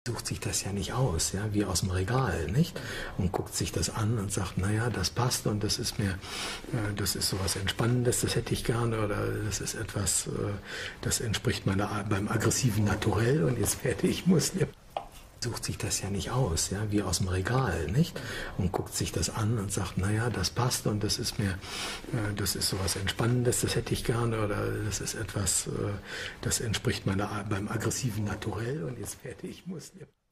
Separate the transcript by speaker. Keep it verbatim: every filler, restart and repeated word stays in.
Speaker 1: Sucht sich das ja nicht aus, ja, wie aus dem Regal, nicht? Und guckt sich das an und sagt, naja, das passt und das ist mir, äh, das ist sowas Entspannendes, das hätte ich gerne, oder das ist etwas, äh, das entspricht meiner, beim aggressiven Naturell und jetzt werde ich Muslim. Sucht sich das ja nicht aus, ja, wie aus dem Regal, nicht? Und guckt sich das an und sagt, naja, das passt und das ist mir, äh, das ist sowas Entspannendes, das hätte ich gerne, oder das ist etwas, äh, das entspricht meiner, beim aggressiven Naturell und jetzt werde ich Muslim.